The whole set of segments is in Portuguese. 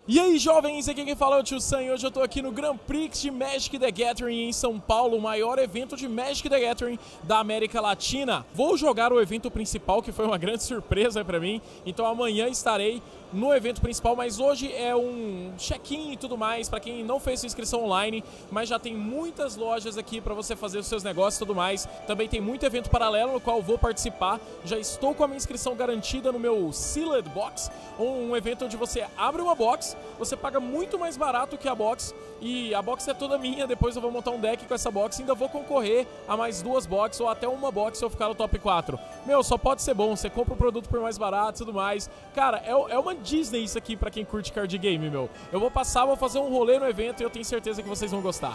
E aí, jovens, aqui quem fala é o Tio Sam e hoje eu tô aqui no Grand Prix de Magic the Gathering em São Paulo, o maior evento de Magic the Gathering da América Latina. Vou jogar o evento principal, que foi uma grande surpresa pra mim, então amanhã estarei no evento principal, mas hoje é um check-in e tudo mais, pra quem não fez sua inscrição online, mas já tem muitas lojas aqui pra você fazer os seus negócios e tudo mais. Também tem muito evento paralelo no qual eu vou participar, já estou com a minha inscrição garantida no meu Sealed Box, um evento onde você abre uma box, você paga muito mais barato que a box, e a box é toda minha, depois eu vou montar um deck com essa box e ainda vou concorrer a mais 2 boxes ou até uma box se eu ficar no top 4. Meu, só pode ser bom, você compra o produto por mais barato e tudo mais. Cara, é uma Disney isso aqui pra quem curte card game, meu. Eu vou passar, vou fazer um rolê no evento e eu tenho certeza que vocês vão gostar.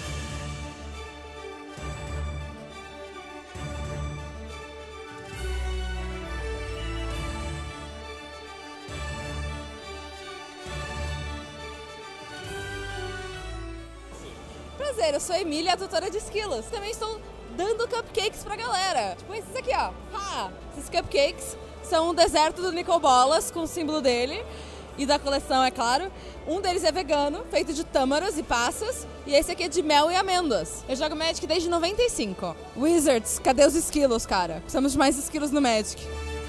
Prazer, eu sou a Emília, a tutora de esquilos. Também estou dando cupcakes pra galera. Tipo esses aqui, ó. Ha! Esses cupcakes são o deserto do Nicol Bolas, com o símbolo dele e da coleção, é claro. Um deles é vegano, feito de tâmaros e passas. E esse aqui é de mel e amêndoas. Eu jogo Magic desde 95. Wizards, cadê os esquilos, cara? Precisamos de mais esquilos no Magic.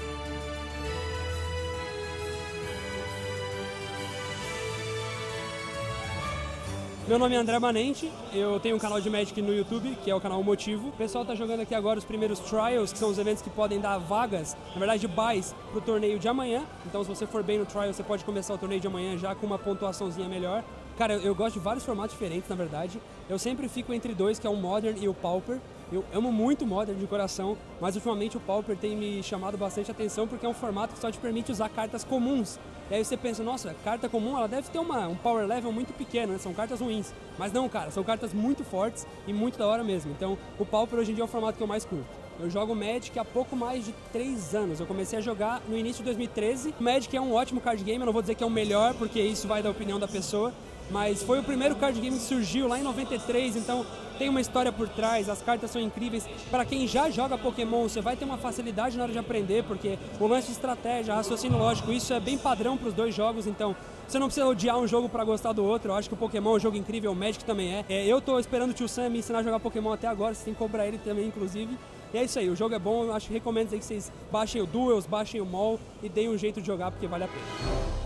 Meu nome é André Manente, eu tenho um canal de Magic no YouTube, que é o canal Motivo. O pessoal tá jogando aqui agora os primeiros Trials, que são os eventos que podem dar vagas, na verdade buys, pro torneio de amanhã. Então se você for bem no Trial, você pode começar o torneio de amanhã já com uma pontuaçãozinha melhor. Cara, eu gosto de vários formatos diferentes, na verdade. Eu sempre fico entre dois, que é o Modern e o Pauper. Eu amo muito o Modern de coração, mas ultimamente o Pauper tem me chamado bastante atenção porque é um formato que só te permite usar cartas comuns. E aí você pensa, nossa, carta comum ela deve ter um power level muito pequeno, né? São cartas ruins. Mas não, cara, são cartas muito fortes e muito da hora mesmo. Então o Pauper hoje em dia é o formato que eu mais curto. Eu jogo Magic há pouco mais de 3 anos. Eu comecei a jogar no início de 2013. O Magic é um ótimo card game, eu não vou dizer que é o melhor, porque isso vai da opinião da pessoa. Mas foi o primeiro card game que surgiu lá em 93, então tem uma história por trás, as cartas são incríveis. Para quem já joga Pokémon, você vai ter uma facilidade na hora de aprender, porque o lance de estratégia, raciocínio lógico, isso é bem padrão para os dois jogos, então você não precisa odiar um jogo para gostar do outro. Eu acho que o Pokémon é um jogo incrível, o Magic também é. Eu tô esperando o Tio Sam me ensinar a jogar Pokémon até agora, você tem que cobrar ele também, inclusive. E é isso aí, o jogo é bom, eu acho que recomendo aí que vocês baixem o Duels, baixem o Mall e deem um jeito de jogar, porque vale a pena.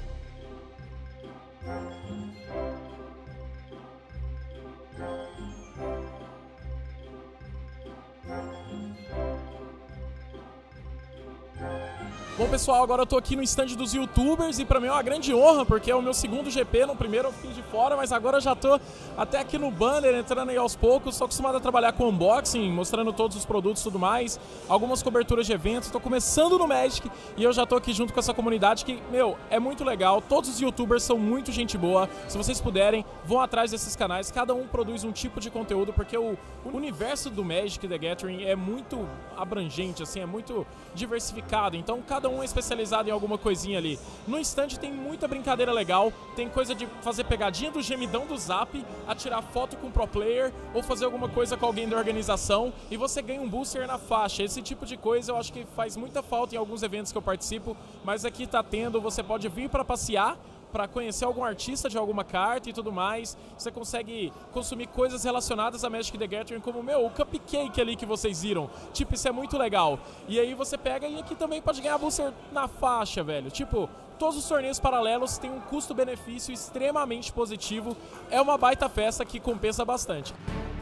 Bom, pessoal, agora eu tô aqui no stand dos youtubers e pra mim é uma grande honra, porque é o meu segundo GP, no primeiro eu fiquei de fora, mas agora eu já tô até aqui no banner, entrando aí aos poucos. Sou acostumado a trabalhar com unboxing, mostrando todos os produtos e tudo mais, algumas coberturas de eventos. Tô começando no Magic e eu já tô aqui junto com essa comunidade que, meu, é muito legal. Todos os youtubers são muito gente boa. Se vocês puderem, vão atrás desses canais, cada um produz um tipo de conteúdo, porque o universo do Magic the Gathering é muito abrangente, assim, é muito diversificado, então cada um é especializado em alguma coisinha ali. No stand tem muita brincadeira legal, tem coisa de fazer pegadinha do gemidão do Zap, atirar foto com pro player ou fazer alguma coisa com alguém da organização e você ganha um booster na faixa. Esse tipo de coisa eu acho que faz muita falta em alguns eventos que eu participo, mas aqui tá tendo, você pode vir para passear, para conhecer algum artista de alguma carta e tudo mais. Você consegue consumir coisas relacionadas a Magic the Gathering, como, meu, o cupcake ali que vocês viram. Tipo, isso é muito legal. E aí você pega e aqui também pode ganhar booster na faixa, velho. Tipo, todos os torneios paralelos têm um custo-benefício extremamente positivo. É uma baita festa que compensa bastante.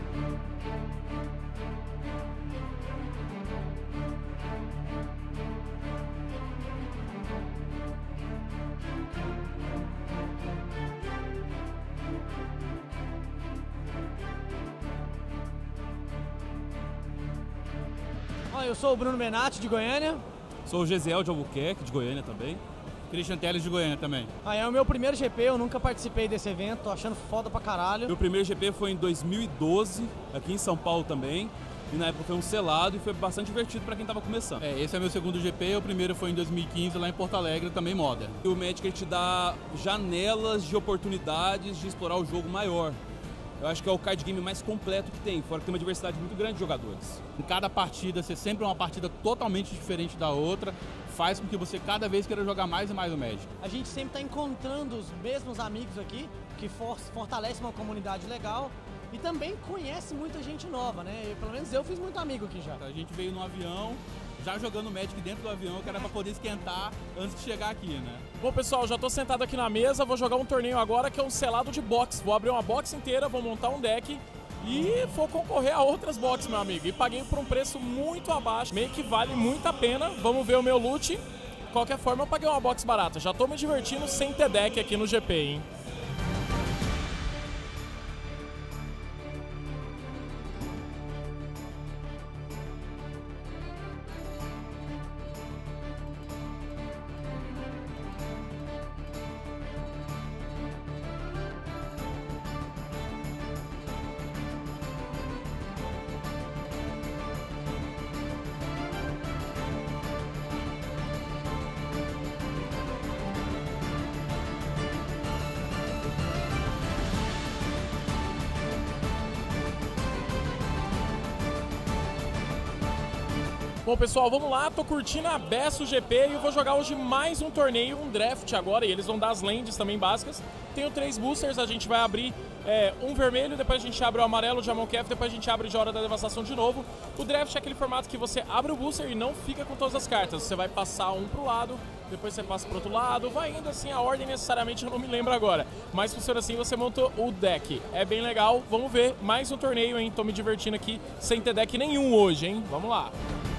Eu sou o Bruno Menatti, de Goiânia. Sou o Gesiel de Albuquerque, de Goiânia também. Christian Teles, de Goiânia também. É o meu primeiro GP, eu nunca participei desse evento, tô achando foda pra caralho. Meu primeiro GP foi em 2012, aqui em São Paulo também. E na época foi um selado e foi bastante divertido para quem estava começando. Esse é meu segundo GP, o primeiro foi em 2015 lá em Porto Alegre, também Modern. E o Magic te dá janelas de oportunidades de explorar o jogo maior. eu acho que é o card game mais completo que tem, fora que tem uma diversidade muito grande de jogadores. Em cada partida, ser sempre uma partida totalmente diferente da outra, faz com que você cada vez queira jogar mais e mais o Magic. A gente sempre está encontrando os mesmos amigos aqui, que fortalece uma comunidade legal e também conhece muita gente nova, né? Pelo menos eu fiz muito amigo aqui já. A gente veio no avião, já jogando Magic dentro do avião, que era pra poder esquentar antes de chegar aqui, né? Bom, pessoal, já tô sentado aqui na mesa, vou jogar um torneio agora que é um selado de box. Vou abrir uma box inteira, vou montar um deck e vou concorrer a outras boxes, meu amigo. E paguei por um preço muito abaixo, meio que vale muito a pena. Vamos ver o meu loot. De qualquer forma, eu paguei uma box barata. Já tô me divertindo sem ter deck aqui no GP, hein? Bom, pessoal, vamos lá, tô curtindo a beça o GP e eu vou jogar hoje mais um torneio, um draft agora, e eles vão dar as lands também básicas. Tenho 3 boosters, a gente vai abrir um vermelho, depois a gente abre o amarelo, o Jamon Cap, depois a gente abre de Hora da Devastação de novo. O draft é aquele formato que você abre o booster e não fica com todas as cartas, você vai passar um pro lado, depois você passa pro outro lado, vai indo assim, a ordem necessariamente eu não me lembro agora, mas funciona assim, você monta o deck. É bem legal, vamos ver, mais um torneio, hein, tô me divertindo aqui sem ter deck nenhum hoje, hein, vamos lá.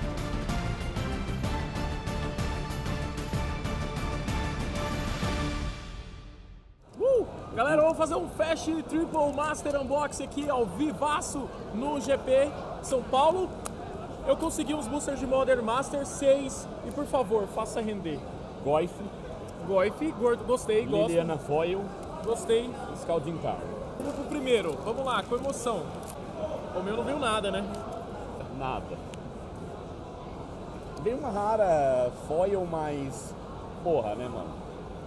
Galera, vamos fazer um Fast Triple Master Unboxing aqui ao vivaço no GP São Paulo. Eu consegui uns boosters de Modern Master 6 e por favor, faça render. Goif, Gostei, gosto. Liliana Foil, Gostei. Scalding Car. Vamos pro primeiro, vamos lá, com emoção. O meu não viu nada, né? Nada. Veio uma rara Foil, mas porra, né, mano?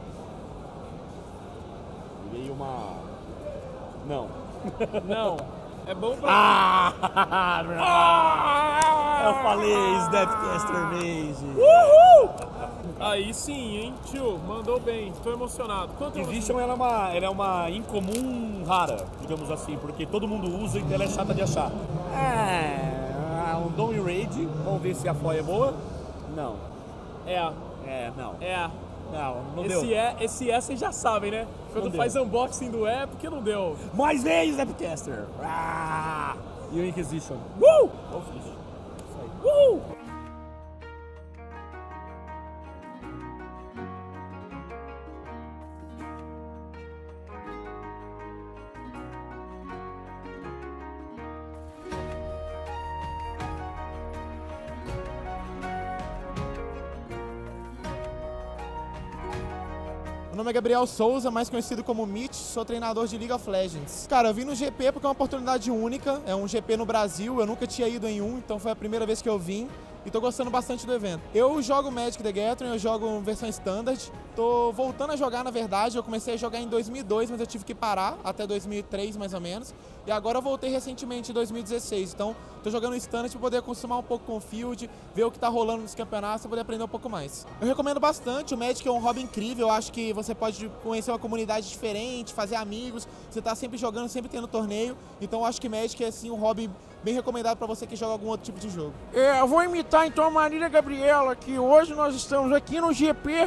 Veio uma... Não. Não. É bom pra... Eu falei, Snapcaster Mage. Uhul! Aí sim, hein, tio, mandou bem, tô emocionado. Quanto E Vision ela é uma incomum rara, digamos assim, porque todo mundo usa e ela é chata de achar. Um Dome Raid, vamos ver se a foil é boa. Não. Não. Não deu. Esse vocês já sabem, né? Quando faz unboxing do porque não deu. Mais vezes, Snapcaster! E o Inquisition. Meu nome é Gabriel Souza, mais conhecido como Mitch, sou treinador de League of Legends. Cara, eu vim no GP porque é uma oportunidade única, é um GP no Brasil, eu nunca tinha ido em um, então foi a primeira vez que eu vim e tô gostando bastante do evento. Eu jogo Magic the Gathering, eu jogo versão Standard, tô voltando a jogar na verdade, eu comecei a jogar em 2002, mas eu tive que parar até 2003 mais ou menos, e agora eu voltei recentemente em 2016, então tô jogando Standard para poder acostumar um pouco com o Field, ver o que tá rolando nos campeonatos, para poder aprender um pouco mais. Eu recomendo bastante, o Magic é um hobby incrível, eu acho que você pode conhecer uma comunidade diferente, fazer amigos, você tá sempre jogando, sempre tendo torneio, então eu acho que Magic é assim um hobby bem recomendado para você que joga algum outro tipo de jogo. Eu vou imitar então a Marília Gabriela, que hoje nós estamos aqui no GP.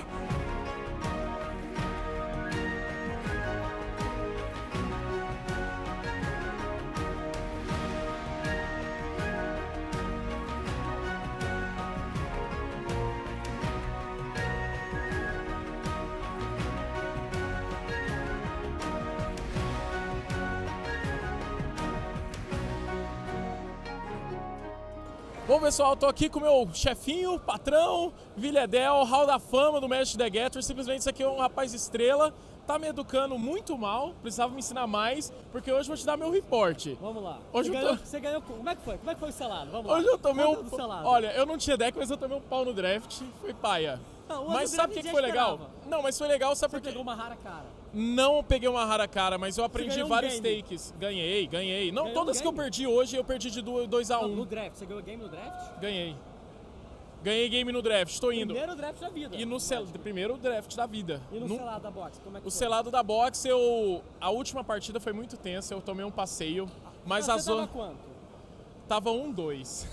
Bom, pessoal, tô aqui com o meu chefinho, patrão, Villedel, Hall da Fama do Magic the Gathering. Simplesmente isso aqui é um rapaz estrela, tá me educando muito mal, precisava me ensinar mais, porque hoje eu vou te dar meu reporte. Vamos lá. Hoje Você ganhou. Como é que foi? Como é que foi o selado? Vamos lá. Hoje eu tomei Conta do selado. Olha, eu não tinha deck, mas eu tomei um pau no draft, foi paia. Não, mas sabe o que foi legal? Não, mas foi legal, sabe por quê? Você pegou uma rara cara. Não peguei uma rara cara, mas eu aprendi ganhou um vários game? takes. Ganhei. Não, Ganhou todas um que eu game? perdi hoje, eu perdi de 2 a 1. No draft, você ganhou game no draft? Ganhei game no draft, estou indo. Primeiro draft da vida. E no primeiro draft da vida. E no selado da box, como é que O foi? selado da box, a última partida foi muito tensa, eu tomei um passeio, mas a Você tava zona quanto? tava 1-2.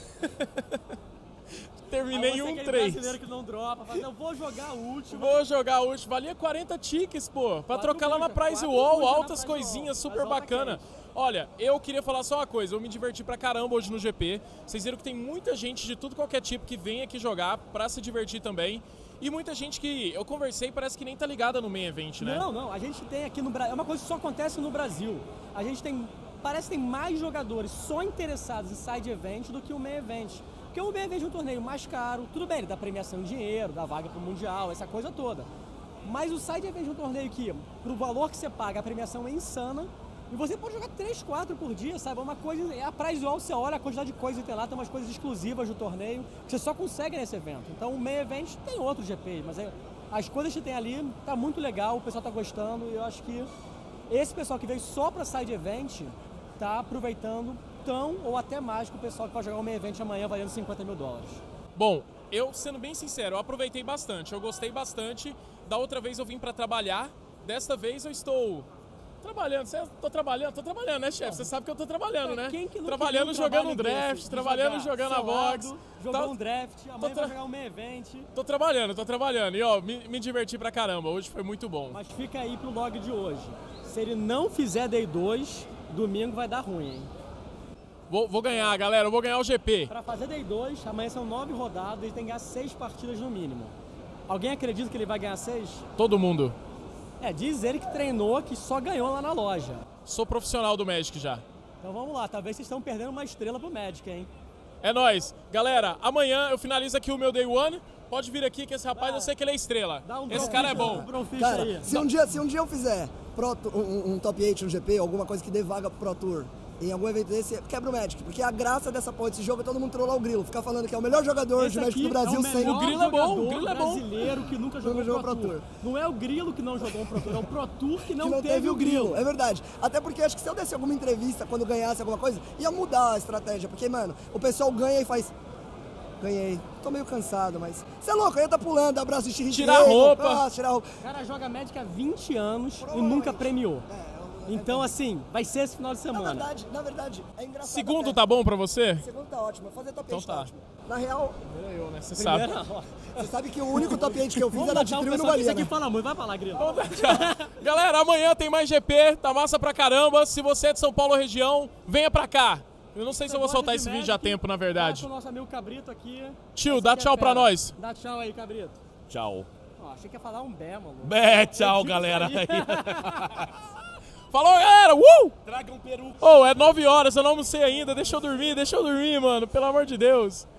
Terminei Aí você é aquele 1-3. brasileiro que não dropa, fala, eu vou jogar o último. Vou jogar hoje, valia 40 tickets, pô, pra 4 trocar lá na bucha, Prize 4 Wall, bucha na altas Prize coisinhas, Wall, super mas volta bacana. quente. Olha, eu queria falar só uma coisa, eu me diverti pra caramba hoje no GP. Vocês viram que tem muita gente de tudo qualquer tipo que vem aqui jogar pra se divertir também. E muita gente que eu conversei parece que nem tá ligada no main event, né? Não, a gente tem aqui no Brasil, é uma coisa que só acontece no Brasil. A gente tem, parece que tem mais jogadores só interessados em side event do que o main event. Porque o main event é um torneio mais caro, tudo bem, ele dá premiação em dinheiro, dá vaga pro Mundial, essa coisa toda. Mas o side event é um torneio que, pro valor que você paga, a premiação é insana. E você pode jogar 3, 4 por dia, sabe? É uma coisa, é a Prize Wall, você olha a quantidade de coisas que tem lá, tem umas coisas exclusivas do torneio que você só consegue nesse evento. Então o main event tem outros GPs, mas as coisas que tem ali tá muito legal, o pessoal tá gostando e eu acho que esse pessoal que veio só pra side event tá aproveitando tão ou até mais que o pessoal que vai jogar o main event amanhã valendo $50 mil. Bom, eu sendo bem sincero, eu aproveitei bastante, eu gostei bastante. Da outra vez eu vim pra trabalhar, desta vez eu estou trabalhando. Tô trabalhando, né, chefe? Você sabe que eu tô trabalhando, né? Quem que não trabalhando, queria um jogando um trabalho draft, desse, trabalhando, de jogando a jogar box. Jogou um draft, amanhã tô vai jogar um main event. Tô trabalhando. E ó, me diverti pra caramba, hoje foi muito bom. Mas fica aí pro log de hoje. Se ele não fizer Day 2, domingo vai dar ruim, hein? Vou ganhar, galera, eu vou ganhar o GP. Pra fazer Day 2, amanhã são 9 rodadas, ele tem que ganhar 6 partidas no mínimo. Alguém acredita que ele vai ganhar 6? Todo mundo. Diz ele que treinou, que só ganhou lá na loja. Sou profissional do Magic já. Então vamos lá, talvez vocês estão perdendo uma estrela pro Magic, hein? É nóis. Galera, amanhã eu finalizo aqui o meu Day 1. Pode vir aqui que esse rapaz, eu sei que ele é estrela. Esse cara é bom. Cara, se um dia eu fizer um top 8 no GP, alguma coisa que dê vaga pro Pro Tour, em algum evento desse, quebra o Magic. Porque a graça dessa porra desse jogo é todo mundo trollar o Grilo. Ficar falando que é o melhor jogador de Magic do Brasil sem... O Grilo é bom, o Grilo é bom. Brasileiro que nunca jogou Pro Tour. Não é o Grilo que não jogou um Pro Tour, é o Pro Tour que não teve o Grilo. É verdade. Até porque acho que se eu desse alguma entrevista quando ganhasse alguma coisa, ia mudar a estratégia. Porque, mano, o pessoal ganha e faz... Ganhei. Tô meio cansado, mas... Você é louco, eu ia tá pulando, abraço de tirar a roupa. Tirar a roupa. O cara joga Magic há 20 anos e nunca premiou. Então, assim, vai ser esse final de semana. Na verdade, é engraçado. Segundo até. tá bom pra você? Segundo tá ótimo. Fazer top 8 Então tá ótimo. Na real... Eu, né? Você sabe. Você sabe que o único top 8 que eu fiz era de trio e não Isso valia, aqui né? fala muito, vai falar, Grilo. Galera, amanhã tem mais GP, tá massa pra caramba. Se você é de São Paulo região, venha pra cá. Eu não sei se eu vou soltar esse vídeo a tempo, na verdade. O nosso amigo Cabrito aqui. Tio, dá tchau pra nós. Dá tchau aí, Cabrito. Tchau. Achei que ia falar um bé, maluco. Tchau, galera. Falou, galera! Traga um peru. É 9 horas, eu não almocei ainda. Deixa eu dormir, mano. Pelo amor de Deus.